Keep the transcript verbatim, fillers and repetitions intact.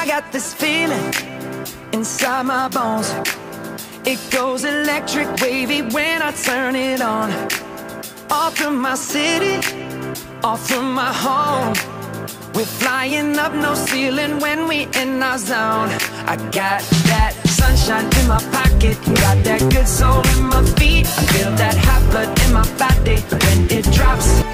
got this feeling inside my bones. It goes electric wavy when I turn it on. All through my city, all through my home. We're flying up, no ceiling when we in our zone. I got that sunshine in my pocket, got that good soul in my feet. I feel that hot blood in my body when it drops.